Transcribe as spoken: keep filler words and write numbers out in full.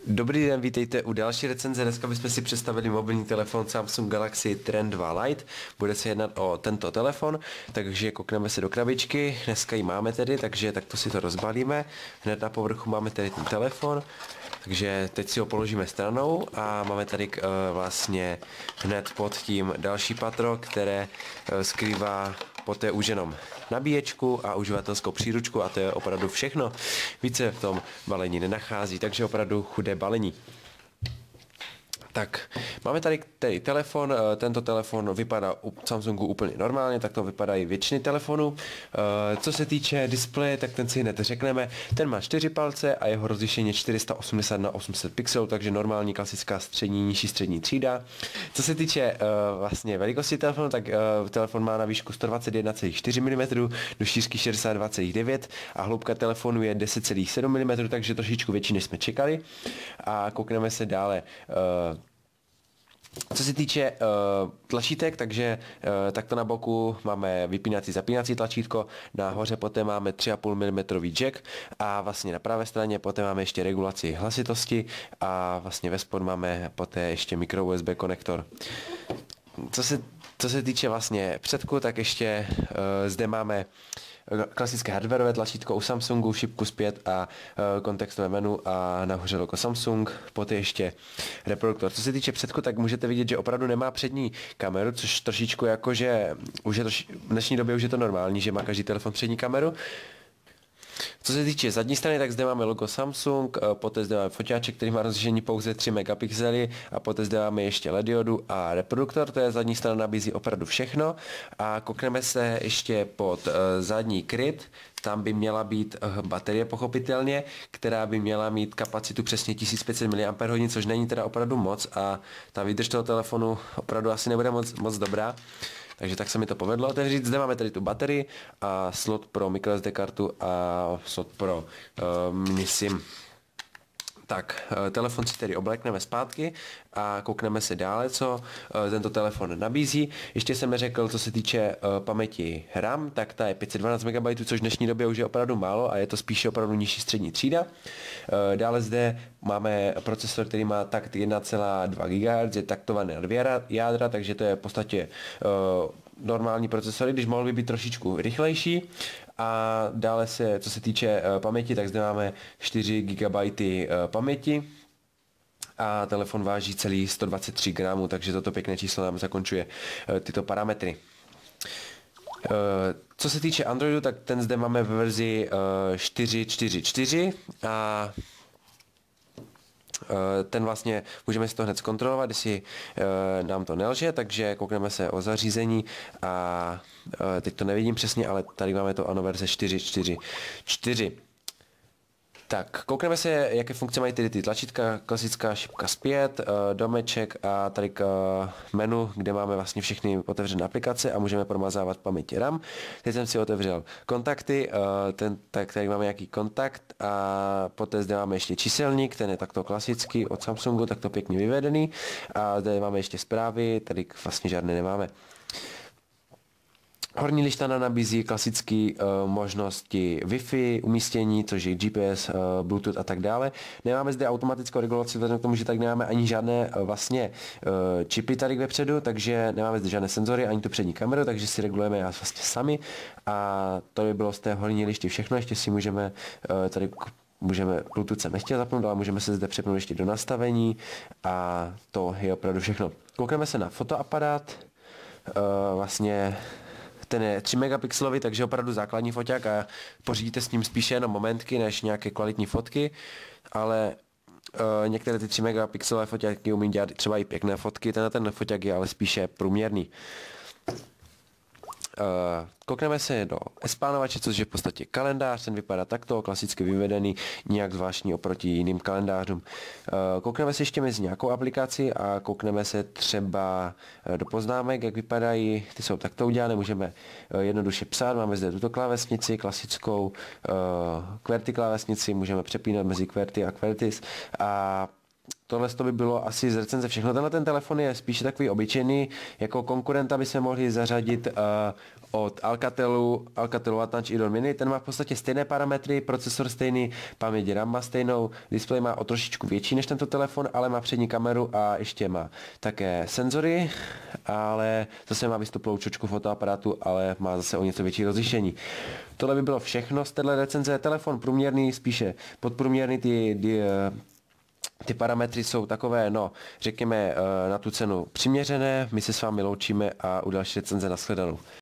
Dobrý den, vítejte u další recenze. Dneska bychom si představili mobilní telefon Samsung Galaxy Trend dva Lite. Bude se jednat o tento telefon, takže koukneme se do krabičky. Dneska ji máme tedy, takže takto si to rozbalíme. Hned na povrchu máme tedy ten telefon, takže teď si ho položíme stranou a máme tady uh, vlastně hned pod tím další patro, které uh, skrývá poté už jenom nabíječku a uživatelskou příručku a to je opravdu všechno. Více v tom balení nenachází, takže opravdu chudé balení. Tak, máme tady, tady telefon, tento telefon vypadá u Samsungu úplně normálně, tak to vypadají většiny telefonů. Co se týče displeje, tak ten si hned řekneme, ten má čtyři palce a jeho rozlišení čtyři sta osmdesát na osm set pixelů, takže normální klasická střední, nižší střední třída. Co se týče vlastně velikosti telefonu, tak telefon má na výšku sto dvacet jedna celá čtyři milimetru, do šířky šedesát dva celá devět a hloubka telefonu je deset celá sedm milimetrů, takže trošičku větší, než jsme čekali. A koukneme se dále. Co se týče uh, tlačítek, takže uh, takto na boku máme vypínací zapínací tlačítko, nahoře poté máme tři a půl milimetru jack a vlastně na pravé straně poté máme ještě regulaci hlasitosti a vlastně ve spod máme poté ještě micro U S B konektor. Co se, co se týče vlastně předku, tak ještě uh, zde máme klasické hardwareové tlačítko u Samsungu, šipku zpět a e, kontextové menu a nahoře logo Samsung, poté ještě reproduktor. Co se týče předku, tak můžete vidět, že opravdu nemá přední kameru, což trošičku jako, že už je to, v dnešní době už je to normální, že má každý telefon přední kameru. Co se týče zadní strany, tak zde máme logo Samsung, poté zde máme foťáček, který má rozlišení pouze tři megapixely a poté zde máme ještě el é dé diodu a reproduktor, to je zadní strana, nabízí opravdu všechno. A koukneme se ještě pod uh, zadní kryt, tam by měla být uh, baterie pochopitelně, která by měla mít kapacitu přesně tisíc pět set miliampérhodin, což není teda opravdu moc a ta výdrž toho telefonu opravdu asi nebude moc, moc dobrá. Takže tak se mi to povedlo otevřít. Zde máme tady tu baterii a slot pro microSD kartu a slot pro uh, mini SIM. Tak, uh, telefon si tedy oblékneme zpátky a koukneme se dále, co uh, tento telefon nabízí. Ještě jsem neřekl, co se týče uh, paměti RAM, tak ta je pět set dvanáct megabajtů, což v dnešní době už je opravdu málo a je to spíše opravdu nižší střední třída. Uh, dále zde máme procesor, který má takt jedna celá dva gigahertz, je taktovaný na dvě jádra, takže to je v podstatě uh, normální procesory, když mohl by být trošičku rychlejší. A dále se, co se týče uh, paměti, tak zde máme čtyři gigabajty uh, paměti a telefon váží celý sto dvacet tři gramů, takže toto pěkné číslo nám zakončuje uh, tyto parametry. Uh, co se týče Androidu, tak ten zde máme ve verzi uh, čtyři čtyři čtyři a ten vlastně můžeme si to hned zkontrolovat, jestli uh, nám to nelže, takže koukneme se o zařízení a uh, teď to nevidím přesně, ale tady máme to ano verze čtyři čtyři čtyři. Tak, koukneme se, jaké funkce mají tedy ty tlačítka, klasická šipka zpět, domeček a tady k menu, kde máme vlastně všechny otevřené aplikace a můžeme promazávat paměť RAM. Teď jsem si otevřel kontakty, ten, tak tady máme nějaký kontakt a poté zde máme ještě číselník, ten je takto klasický od Samsungu, takto pěkně vyvedený a zde máme ještě zprávy, tady vlastně žádné nemáme. Horní lištana nabízí klasické uh, možnosti Wi-Fi, umístění, což je G P S, uh, Bluetooth a tak dále. Nemáme zde automatickou regulaci, vzhledem k tomu, že tak nemáme ani žádné uh, vlastně uh, čipy tady vepředu, takže nemáme zde žádné senzory, ani tu přední kameru, takže si regulujeme já vlastně sami. A to by bylo z té horní lišty všechno, ještě si můžeme uh, tady můžeme, Bluetooth jsem nechtěl zapnout, ale můžeme se zde přepnout ještě do nastavení a to je opravdu všechno. Koukneme se na fotoaparát, uh, vlastně ten je tři megapixelový, takže opravdu základní foťák a pořídíte s ním spíše jenom momentky než nějaké kvalitní fotky, ale uh, některé ty tři megapixelové foťáky umí dělat třeba i pěkné fotky, ten ten foťák je ale spíše průměrný. Uh, koukneme se do S-plánovače, což je v podstatě kalendář, ten vypadá takto, klasicky vyvedený, nijak zvláštní oproti jiným kalendářům. Uh, koukneme se ještě mezi nějakou aplikaci a koukneme se třeba do poznámek, jak vypadají, ty jsou takto udělané, můžeme uh, jednoduše psát, máme zde tuto klávesnici, klasickou uh, QWERTY klávesnici, můžeme přepínat mezi QWERTY a QWERTYs a tohle to by bylo asi z recenze všechno. Tenhle ten telefon je spíše takový obyčejný, jako konkurenta by se mohli zařadit uh, od Alcatelu, Alcatelu Advantage Idol Mini, ten má v podstatě stejné parametry, procesor stejný, paměť RAM má stejnou, displej má o trošičku větší než tento telefon, ale má přední kameru a ještě má také senzory, ale zase má vystuplou čočku fotoaparátu, ale má zase o něco větší rozlišení. Tohle by bylo všechno z téhle recenze. Telefon průměrný, spíše podprůměrný, ty, ty Ty parametry jsou takové, no, řekněme, na tu cenu přiměřené. My se s vámi loučíme a u další recenze nashledanou.